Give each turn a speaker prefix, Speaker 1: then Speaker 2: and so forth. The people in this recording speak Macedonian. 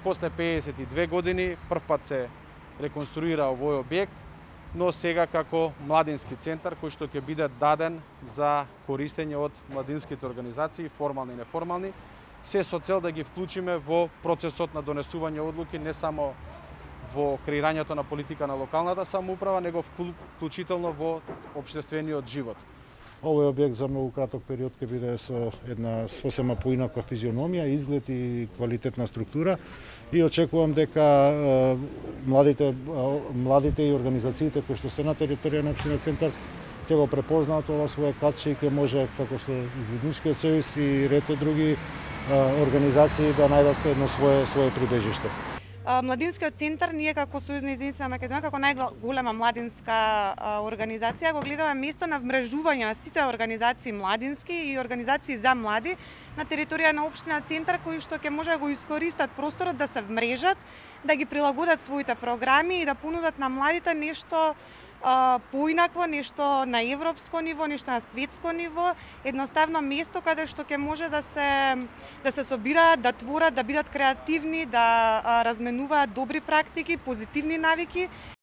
Speaker 1: после 52 години првпат се реконструира овој објект, но сега како младински центар кој што ќе биде даден за користење од младинските организации, формални и неформални, се со цел да ги вклучиме во процесот на донесување одлуки не само во креирањето на политика на локалната самоуправа, него вклучително во општествениот живот.
Speaker 2: Овој објект за многу краток период ќе биде со една сосема поинаква физиономија, изглед и квалитетна структура и очекувам дека младите и организациите кои што се на територија на општина Центар ќе го препознаат ова свое каче и ќе може, како што Изведничкиот сојуз и ред други организации да најдат едно свое прибежиште.
Speaker 3: Младинскиот центар, ние како Сојуз на единица на Македонија, како најголема младинска организација, го гледаме место на вмрежување на сите организации младински и организации за млади на територија на општина Центар, кои што ќе може да го искористат просторот да се вмрежат, да ги прилагодат своите програми и да понудат на младите нешто поинакво, нешто на европско ниво, нешто на светско ниво, едноставно место каде што ќе може да се собираат, да творат, да бидат креативни, да разменуваат добри практики, позитивни навики.